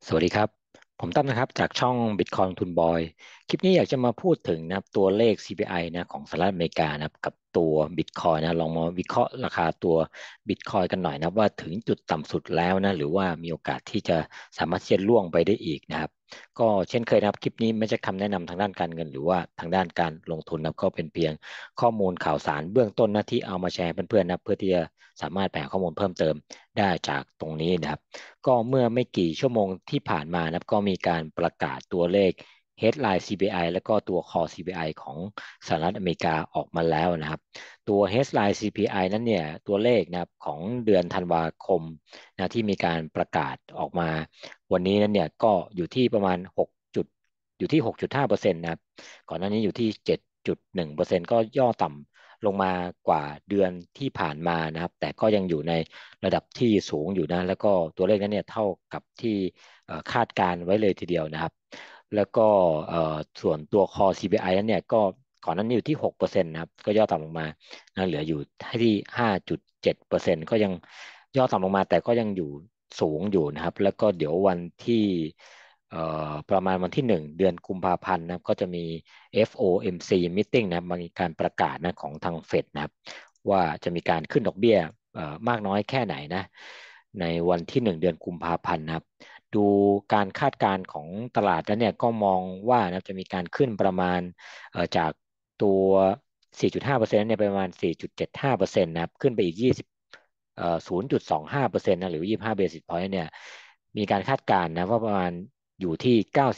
สวัสดีครับผมตั้มนะครับจากช่อง Bitcoin ทุนบอยคลิปนี้อยากจะมาพูดถึงนะครับตัวเลข CPI นะของสหรัฐอเมริกานะครับกับตัว Bitcoin นะลองมาวิเคราะห์ราคาตัว Bitcoin กันหน่อยนะว่าถึงจุดต่ำสุดแล้วนะหรือว่ามีโอกาสที่จะสามารถที่จะล่วงไปได้อีกนะครับก็เช่นเคยนะครับคลิปนี้ไม่ใช่คำแนะนำทางด้านการเงินหรือว่าทางด้านการลงทุนนะก็เป็นเพียงข้อมูลข่าวสารเบื้องต้นนะที่เอามาแชร์เพื่อนๆนะเพื่อที่จะสามารถแบ่งข้อมูลเพิ่มเติมได้จากตรงนี้นะครับ ก็เมื่อไม่กี่ชั่วโมงที่ผ่านมานะครับก็มีการประกาศตัวเลข headline CPI แล้วก็ตัว core CPI ของสหรัฐอเมริกาออกมาแล้วนะครับตัว headline CPI นั้นเนี่ยตัวเลขนะครับของเดือนธันวาคมนะที่มีการประกาศออกมาวันนี้นั้นเนี่ยก็อยู่ที่ประมาณ6จุดอยู่ที่6.5%นะครับก่อนหน้านี้อยู่ที่7.1%ก็ย่อต่ำลงมากว่าเดือนที่ผ่านมานะครับแต่ก็ยังอยู่ใน ระดับที่สูงอยู่นะแล้วก็ตัวเลขนั้นเนี่ยเท่ากับที่คาดการไว้เลยทีเดียวนะครับแล้วก็ส่วนตัว Core CPI นั้นเนี่ยก็ก่อนหนั้นอยู่ที่6%นะครับก็ย่อต่ำลงมานะเหลืออยู่ที่5.7%ก็ยังย่อต่ำลงมาแต่ก็ยังอยู่สูงอยู่นะครับแล้วก็เดี๋ยววันที่เอ่อประมาณวันที่1 เดือนกุมภาพันธ์นะครับก็จะมี FOMC meeting นะครับมีการประกาศนะของทางเฟดนะครับว่าจะมีการขึ้นดอกเบี้ย มากน้อยแค่ไหนนะในวันที่1 เดือนกุมภาพันธ์นะครับดูการคาดการณ์ของตลาดแล้วเนี่ยก็มองว่านะจะมีการขึ้นประมาณจากตัว4.5%เนี่ยไปประมาณ4.75%นะครับขึ้นไปอีก200.25%นะหรือ25เบสิสพอยต์เนี่ยมีการคาดการณ์นะว่าประมาณอยู่ที่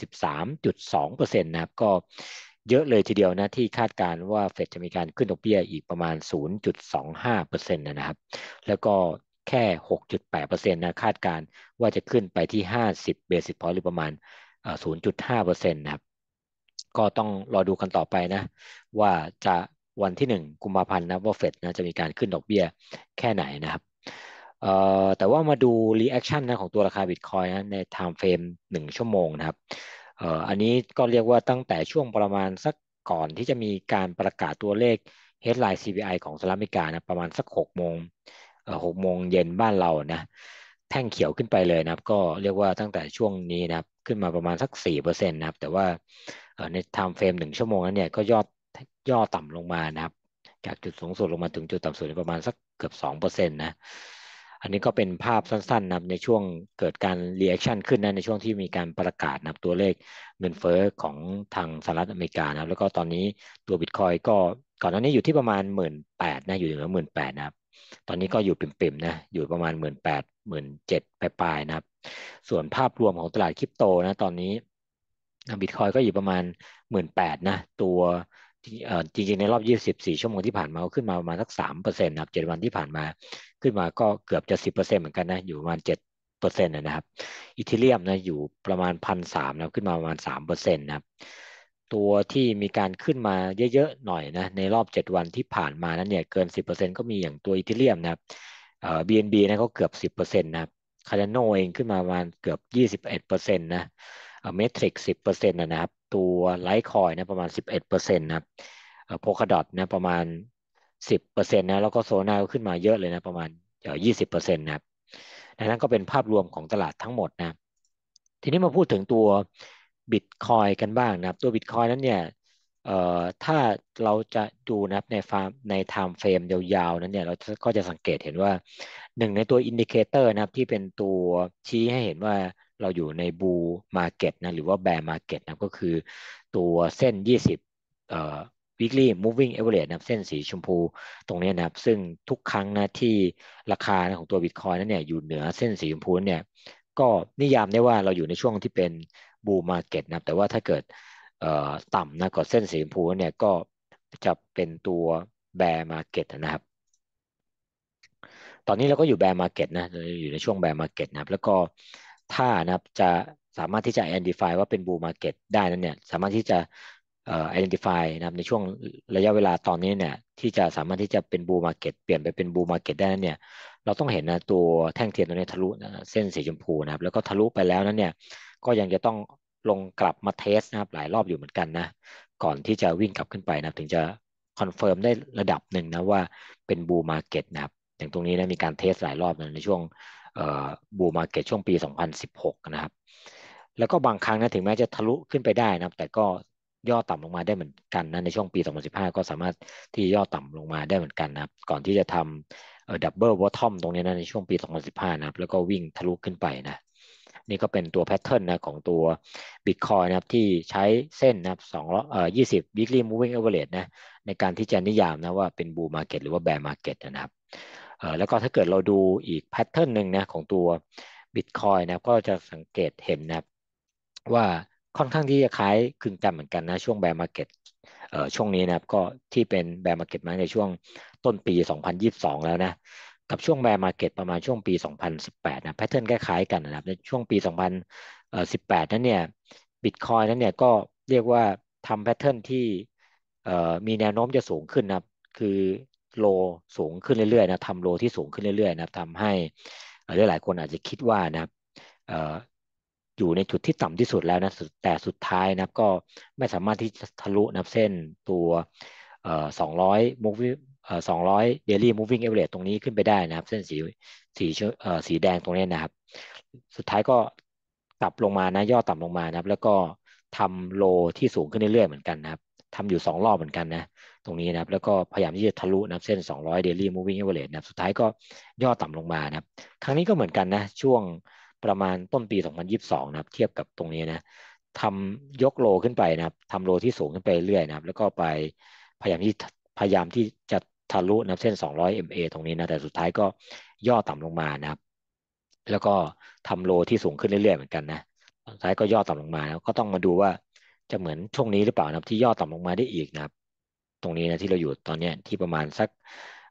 93.2%นะครับก็เยอะเลยทีเดียวนะที่คาดการณ์ว่าเฟดจะมีการขึ้นดอกเบี้ยอีกประมาณ0.25%นะครับแล้วก็แค่6.8%นะคาดการณ์ว่าจะขึ้นไปที่50เบสิสพอยต์หรือประมาณ0.5%นะครับก็ต้องรอดูกันต่อไปนะว่าจะวันที่1 กุมภาพันธ์นะว่าเฟดนะจะมีการขึ้นดอกเบี้ยแค่ไหนนะครับเอ่อแต่ว่ามาดูรีแอคชั่นนะของตัวราคาบิตคอยนะในไทม์เฟรม1 ชั่วโมงนะครับอันนี้ก็เรียกว่าตั้งแต่ช่วงประมาณสักก่อนที่จะมีการประกาศตัวเลข headline CPI ของสหรัฐอเมริกานะประมาณสัก6 โมง6 โมงเย็นบ้านเรานะแท่งเขียวขึ้นไปเลยนะครับก็เรียกว่าตั้งแต่ช่วงนี้นะครับขึ้นมาประมาณสัก4%นะครับแต่ว่าในไทม์เฟรม1 ชั่วโมงนั้นเนี่ยก็ย่อต่ำลงมานะครับจากจุดสูงสุดลงมาถึงจุดต่ำสุดประมาณสักเกือบ2%นะอันนี้ก็เป็นภาพสั้นๆนะครับในช่วงเกิดการรีแอคชั่นขึ้นนะในช่วงที่มีการประกาศนะครับตัวเลขเงินเฟ้อของทางสหรัฐอเมริกานะครับแล้วก็ตอนนี้ตัวบิตคอยก็ก่อนหน้านี้อยู่ที่ประมาณ18,000นะอยู่เหนือ18,000นะครับตอนนี้ก็อยู่ปิ่มๆนะอยู่ประมาณ18,00017,000ปลายๆนะครับส่วนภาพรวมของตลาดคริปโตนะตอนนี้บิตคอยก็อยู่ประมาณ18,000นะตัวจริงๆในรอบ24ชั่วโมงที่ผ่านมาก็ขึ้นมาประมาณสัก3%นะครับ7 วันที่ผ่านมาขึ้นมาก็เกือบจะ10%เหมือนกันนะอยู่ประมาณ7%นะครับอีเธเรียมนะอยู่ประมาณ1,300นะขึ้นมาประมาณ3%นะครับตัวที่มีการขึ้นมาเยอะๆหน่อยนะในรอบ7 วันที่ผ่านมานั้นเนี่ยเกิน10%ก็มีอย่างตัวอีเธเรียมนะครับBNB นะก็เกือบ10%นะครับคาร์ดานโนเองขึ้นมาประมาณเกือบ21%นะเมทริก10%นะครับตัวไลท์คอยนะประมาณ11%นะครับโพคาดอทนะประมาณ10%นะแล้วก็โซนาก็ขึ้นมาเยอะเลยนะประมาณ20%นะครับดังนั้นก็เป็นภาพรวมของตลาดทั้งหมดนะทีนี้มาพูดถึงตัวบิตคอยกันบ้างนะครับตัวบิตคอยนั้นเนี่ยถ้าเราจะดูนะครับในไทม์เฟรมยาวๆนั้นเนี่ยเราก็จะสังเกตเห็นว่าหนึ่งในตัวอินดิเคเตอร์นะครับที่เป็นตัวชี้ให้เห็นว่าเราอยู่ในบูมาร์เก็ตนะหรือว่าแบร์มาร์เก็ตนะก็คือตัวเส้น20เอ่อ weekly moving average นะครับเส้นสีชมพูตรงนี้นะครับซึ่งทุกครั้งนะที่ราคาของตัวบิตคอยนั้นเนี่ยอยู่เหนือเส้นสีชมพูเนี่ยก็นิยามได้ว่าเราอยู่ในช่วงที่เป็นบูมมาร์เก็ตนะครับแต่ว่าถ้าเกิดต่ำนะกว่าเส้นสีชมพูเนี่ยก็จะเป็นตัวแบร์มาร์เก็ตนะครับตอนนี้เราก็อยู่แบร์มาร์เก็ตนะอยู่ในช่วงแบร์มาร์เก็ตนะครับแล้วก็ถ้านะครับจะสามารถที่จะ identify ว่าเป็นบูมมาร์เก็ตได้นั้นเนี่ยสามารถที่จะidentify นะครับในช่วงระยะเวลาตอนนี้เนี่ยที่จะสามารถที่จะเป็นบูมมาร์เก็ตเปลี่ยนไปเป็นบูมมาร์เก็ตได้นั้นเนี่ยเราต้องเห็นนะตัวแท่งเทียนตัวนี้ทะลุนะเส้นสีชมพูนะครับแล้วก็ทะลุไปแล้วนั้นเนี่ยก็ยังจะต้องลงกลับมาเทสนะครับหลายรอบอยู่เหมือนกันนะก่อนที่จะวิ่งกลับขึ้นไปนะถึงจะคอนเฟิร์มได้ระดับหนึ่งนะว่าเป็นบูมมาร์เก็ตนะครับอย่างตรงนี้นะมีการเทสหลายรอบนะในช่วงบูมมาร์เก็ตช่วงปี2016นะครับแล้วก็บางครั้งนะถึงแม้จะทะลุขึ้นไปได้นะแต่ก็ย่อต่ำลงมาได้เหมือนกันนะในช่วงปี2015ก็สามารถที่ย่อต่ำลงมาได้เหมือนกันนะครับก่อนที่จะทำดับเบิลบอททอมตรงนี้นะในช่วงปี2015นะครับแล้วก็วิ่งทะลุขึ้นไปนะนี่ก็เป็นตัวแพทเทิร์นนะของตัว Bitcoin นะครับที่ใช้เส้นนะครับ20 weekly moving average นะในการที่จะนิยามนะว่าเป็น bull market หรือว่า bear market นะครับแล้วก็ถ้าเกิดเราดูอีกแพทเทิร์นหนึ่งนะของตัว Bitcoin นะก็จะสังเกตเห็นนะครับว่าค่อนข้างที่จะคล้ายคลึงกันเหมือนกันนะช่วง bear market ช่วงนี้นะครับก็ที่เป็น bear market มาในช่วงต้นปี2022แล้วนะกับช่วง bear market ประมาณช่วงปี2018นะแพทเทิร์นคล้ายๆกันนะครับในช่วงปี2018นั้นเนี่ยบิตคอยนั้นเนี่ยก็เรียกว่าทำแพทเทิร์นที่มีแนวโน้มจะสูงขึ้นนะครับคือโลสูงขึ้นเรื่อยๆนะทำโลที่สูงขึ้นเรื่อยๆนะครับทำให้หลายๆคนอาจจะคิดว่านะครับเอ่ออยู่ในจุดที่ต่ำที่สุดแล้วนะแต่สุดท้ายนะครับก็ไม่สามารถที่จะทะลุนับเส้นตัว200 moving 200 daily moving average ตรงนี้ขึ้นไปได้นะครับเส้นสีแดงตรงนี้นะครับสุดท้ายก็กลับลงมานะย่อต่ำลงมานะครับแล้วก็ทำโลที่สูงขึ้นเรื่อยๆเหมือนกันนะครับทำอยู่2 รอบเหมือนกันนะตรงนี้นะครับแล้วก็พยายามที่จะทะลุนะครับเส้น200 daily moving average นะครับสุดท้ายก็ย่อต่ำลงมานะครับครั้งนี้ก็เหมือนกันนะช่วงประมาณต้นปี2022นะครับเทียบกับตรงนี้นะทำยกโลขึ้นไปนะครับทำโลที่สูงขึ้นไปเรื่อยนะครับแล้วก็ไปพยายามที่พยายามที่จะทะลุนะครับเส้น200 MA ตรงนี้นะแต่สุดท้ายก็ย่อต่ำลงมานะครับแล้วก็ทำโลที่สูงขึ้นเรื่อยๆเหมือนกันนะสุดท้ายก็ย่อต่ำลงมาแล้วก็ต้องมาดูว่าจะเหมือนช่วงนี้หรือเปล่านะครับที่ย่อต่ำลงมาได้อีกนะครับตรงนี้นะที่เราอยู่ตอนเนี้ยที่ประมาณสัก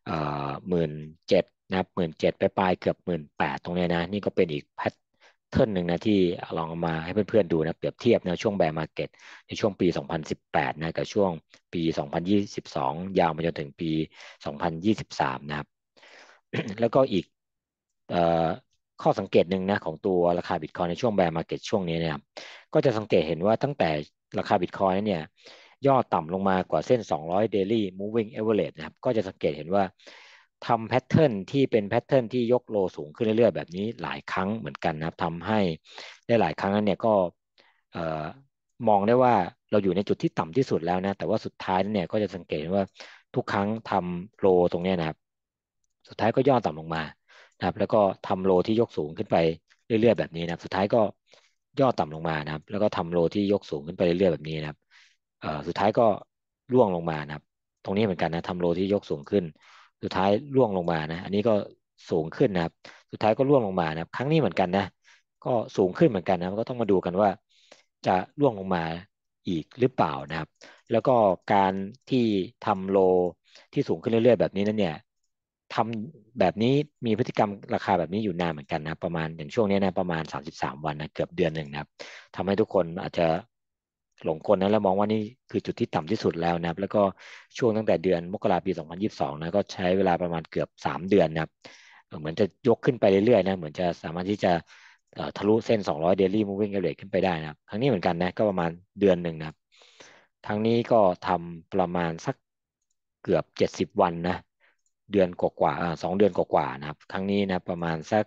17,000นะครับ17,000ไปปลายเกือบ18,000ตรงเนี้ยนะนี่ก็เป็นอีกแพทเทิร์นหนึ่งนะที่ลองเอามาให้เพื่อนๆดูนะเปรียบเทียบนะช่วงแบร์มาร์เก็ตในช่วงปี2018นะกับช่วงปี2022ยาวมาจนถึงปี2023นะครับแล้วก็อีกเอ่อข้อสังเกตหนึ่งนะของตัวราคาบิตคอยในช่วงแบร์มาร์เก็ตช่วงนี้นะครับก็จะสังเกตเห็นว่าตั้งแต่ราคาบิตคอยเนี่ยย่อต่ำลงมากว่าเส้น200 daily moving average นะครับก็จะสังเกตเห็นว่าทำแพทเทิร์นที่เป็นแพทเทิร์นที่ยกโลสูงขึ้นเรื่อยๆแบบนี้หลายครั้งเหมือนกันนะครับทำให้ได้หลายครั้งนั้นเนี่ยก็เอ่อมองได้ว่าเราอยู่ในจุดที่ต่ำที่สุดแล้วนะแต่ว่าสุดท้ายเนี่ยก็จะสังเกตว่าทุกครั้งทำโลตรงเนี้ยนะครับสุดท้ายก็ย่อต่ำลงมานะครับแล้วก็ทำโลที่ยกสูงขึ้นไปเรื่อยๆแบบนี้นะครับสุดท้ายก็ย่อต่ำลงมานะครับแล้วก็ทำโลที่ยกสูงขึ้นไปเรื่อยๆแบบนี้นะครับสุดท้ายก็ร่วงลงมานะครับตรงนี้เหมือนกันนะทำโลที่ยกสูงขึ้นสุดท้ายร่วงลงมานะอันนี้ก็สูงขึ้นนะครับสุดท้ายก็ร่วงลงมานะครับครั้งนี้เหมือนกันนะก็สูงขึ้นเหมือนกันนะก็ต้องมาดูกันว่าจะร่วงลงมาอีกหรือเปล่านะครับแล้วก็การที่ทำโลที่สูงขึ้นเรื่อยๆแบบนี้นั้นเนี่ย ทำแบบนี้มีพฤติกรรมราคาแบบนี้อยู่นานเหมือนกันนะประมาณอย่างช่วงนี้นะประมาณ33 วันนะเกือบเดือนหนึ่งนะครับทำให้ทุกคนอาจจะหลงกลนะแล้วมองว่านี่คือจุดที่ต่ำที่สุดแล้วนะครับแล้วก็ช่วงตั้งแต่เดือนมกราปี2022นะก็ใช้เวลาประมาณเกือบ3 เดือนนะครับเหมือนจะยกขึ้นไปเรื่อยๆนะเหมือนจะสามารถที่จะทะลุเส้น200 daily moving average ขึ้นไปได้นะครับครั้งนี้เหมือนกันนะก็ประมาณเดือนหนึ่งนะครับครั้งนี้ก็ทำประมาณสักเกือบ70 วันนะ เดือนกว่าๆ2 เดือนกว่าๆนะครับครั้งนี้นะประมาณสัก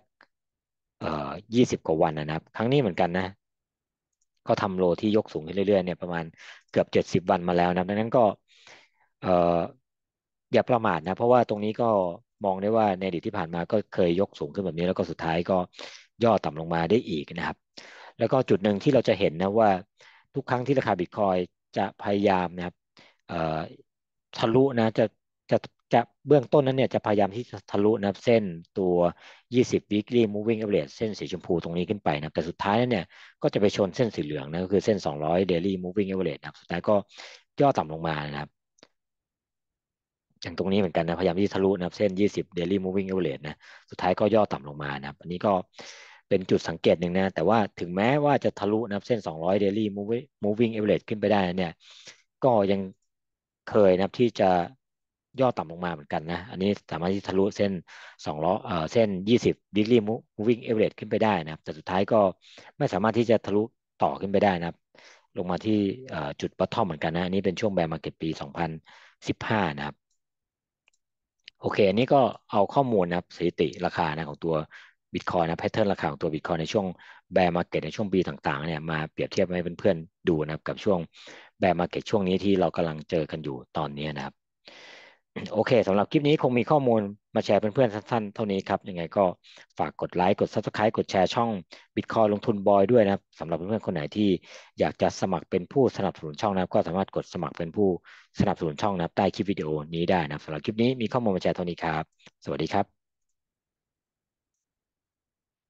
20 กว่าวันนะครับครั้งนี้เหมือนกันนะก็ทำโลที่ยกสูงขึ้นเรื่อยๆเนี่ยประมาณเกือบ70 วันมาแล้วนะดังนั้นก็เอ่ออย่าประมาทนะเพราะว่าตรงนี้ก็มองได้ว่าในอดีตที่ผ่านมาก็เคยยกสูงขึ้นแบบนี้แล้วก็สุดท้ายก็ย่อต่ำลงมาได้อีกนะครับแล้วก็จุดหนึ่งที่เราจะเห็นนะว่าทุกครั้งที่ราคาบิตคอยจะพยายามนะครับเอ่อทะลุนะจะจะเบื้องต้นนั้นเนี่ยจะพยายามที่จะทะลุนะครับเส้นตัว20 weekly moving average เส้นสีชมพูตรงนี้ขึ้นไปนะแต่สุดท้ายนั้นเนี่ยก็จะไปชนเส้นสีเหลืองนะก็คือเส้น200 daily moving average นะครับสุดท้ายก็ย่อต่ำลงมานะครับอย่างตรงนี้เหมือนกันนะพยายามที่จะทะลุนะครับเส้น20 daily moving average นะสุดท้ายก็ย่อต่ำลงมานะครับอันนี้ก็เป็นจุดสังเกตหนึ่งนะแต่ว่าถึงแม้ว่าจะทะลุนะครับเส้น200 daily moving average ขึ้นไปได้เนี่ยก็ยังเคยนะครับที่จะย่อต่ำลงมาเหมือนกันนะอันนี้สามารถที่ทะลุเส้น200เส้น20 weekly moving average ขึ้นไปได้นะครับแต่สุดท้ายก็ไม่สามารถที่จะทะลุต่อขึ้นไปได้นะครับลงมาที่จุด bottom เหมือนกันนะอันนี้เป็นช่วง bear market ปี2015นะครับ โอเคอันนี้ก็เอาข้อมูลนะครับสถิติราคานะของตัวบิตคอยนะแพทเทิร์นราคาของตัวบิตคอยในช่วงแบร์มาร์เก็ตในช่วงปีต่างๆเนี่ยมาเปรียบเทียบให้เพื่อนๆดูนะครับกับช่วงแบร์มาร์เก็ตช่วงนี้ที่เรากำลังเจอกันอยู่ตอนนี้นะครับโอเคสำหรับคลิปนี้คงมีข้อมูลมาแชร์เพื่อนๆสั้นๆเท่านี้ครับยังไงก็ฝากกดไลค์กด Subscribe กดแชร์ช่อง Bitcoin ลงทุนบอยด้วยนะครับสำหรับเพื่อนๆคนไหนที่อยากจะสมัครเป็นผู้สนับสนุนช่องนะครับก็สามารถกดสมัครเป็นผู้สนับสนุนช่องนะครับใต้คลิปวิดีโอนี้ได้นะครับสำหรับคลิปนี้มีข้อมูลมาแชร์เท่านี้ครับสวัสดีครับ